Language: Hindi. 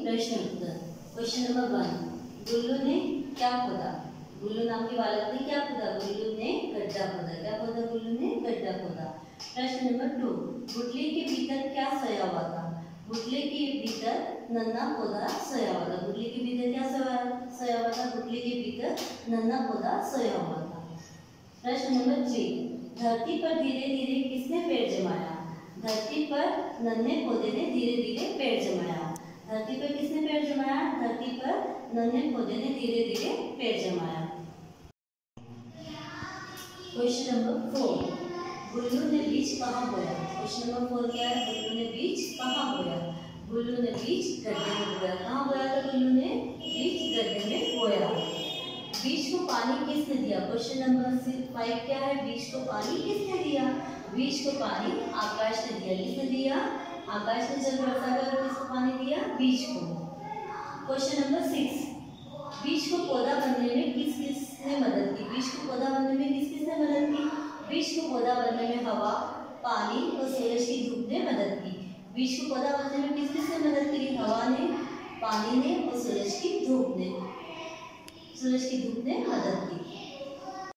प्रश्न उत्तर। क्वेश्चन नंबर 1, गुल्लू ने क्या खोदा? गुल्लू नाम के बालक ने क्या खोदा? गुल्लू ने गड्ढा खोदा। क्या खोदा? गुल्लू ने गड्ढा खोदा। प्रश्न नंबर 2, गुटली के भीतर क्या सोया हुआ था? गुटली के भीतर नन्हा पौधा सोया हुआ था। गुटली के भीतर क्या सोया हुआ था? गुटली के भीतर नन्हा पौधा सोया हुआ था। प्रश्न नंबर 3, धरती पर धीरे धीरे किसने पेड़ जमाया? धरती पर नन्हे पौधे ने धीरे धीरे पेड़ जमाया। धरती पर किसने पेड़ जमाया? धरती पर नन्हे पौधे ने धीरे धीरे पेड़ जमाया। क्वेश्चन नंबर 4, गुल्लू ने बीज कहाँ बोया? क्वेश्चन नंबर 4 क्या है? गुल्लू ने बीज कहाँ बोया? गुल्लू ने बीज गड्ढे में बोया। कहाँ बोया था? गुल्लू ने बीज गड्ढे में बोया। बीज को पानी किसने दिया? क्वेश्चन नंबर 5 क्या है? बीज को पानी किसने दिया? बीज को पानी आकाश ने दिया। किसने दिया? आकाश ने जल बरसा कर किसको पानी दिया? बीज को। क्वेश्चन नंबर 6, बीज को पौधा बनने में किस किसने मदद की? बीज को पौधा बनने में किस किसने मदद की? बीज को पौधा बनने में हवा, पानी और सूरज की धूप ने मदद की। बीज को पौधा बनने में किस किसने मदद की? हवा ने, पानी ने और सूरज की धूप ने मदद की।